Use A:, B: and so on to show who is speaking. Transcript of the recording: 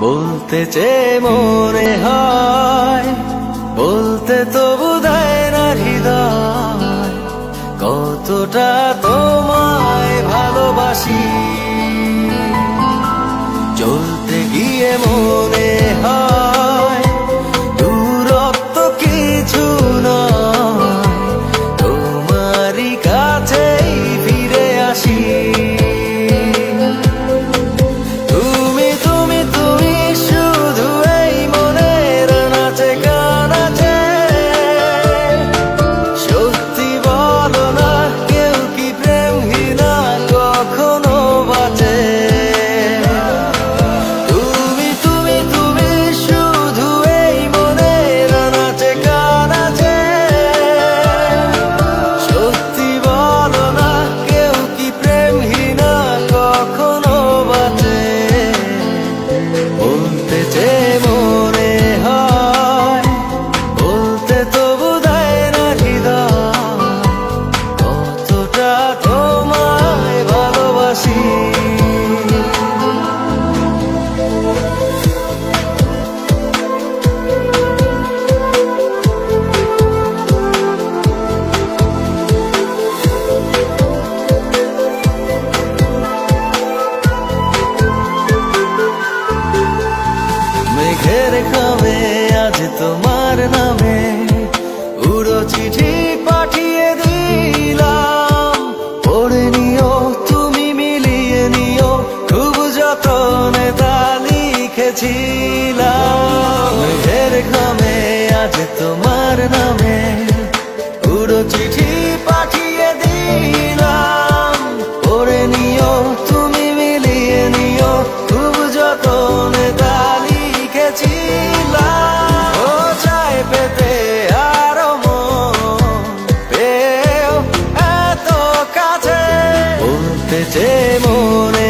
A: বলতে চেয়ে মনে হয়, বলতে তবু দেয় না হৃদয়, কতটা তোমায় ভালোবাসি। চলতে গিয়ে মনে হয় দূরত্ব কিছু নয়, তোমারই কাছেই ফিরে আসি। মেঘের খামে আজ তোমার নামে উড়ো চিঠি পাঠিয়ে দিলাম, পড়ে নিও তুমি মিলিয়ে নিও, খুব যতনে তা লিখেছিলাম। মেঘের খামে আজ তোমার নামে উড়ো চিঠি পাঠিয়ে দিলাম, পড়ে নিও তুমি মিলিয়ে নিও, খুব যতনে তা ও চাই পেতে আরো মন পেও এত কাছে, বলতে চেয়ে মনে